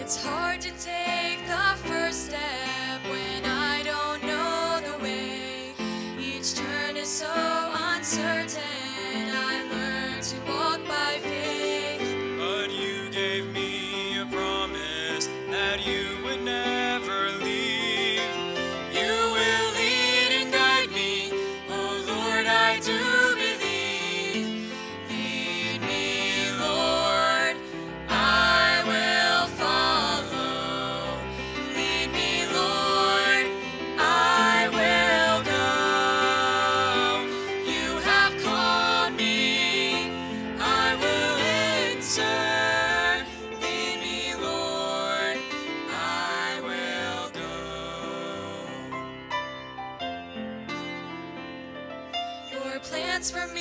It's hard to take the first step when I don't know the way. Each turn is so uncertain. I learned to walk by faith. But you gave me a promise that you would never leave. You will lead and guide me. Oh Lord, I do believe. Lead me, Lord. I will follow. Lead me, Lord. I will go. You have called me. I will answer. Lead me, Lord. I will go. Your plans for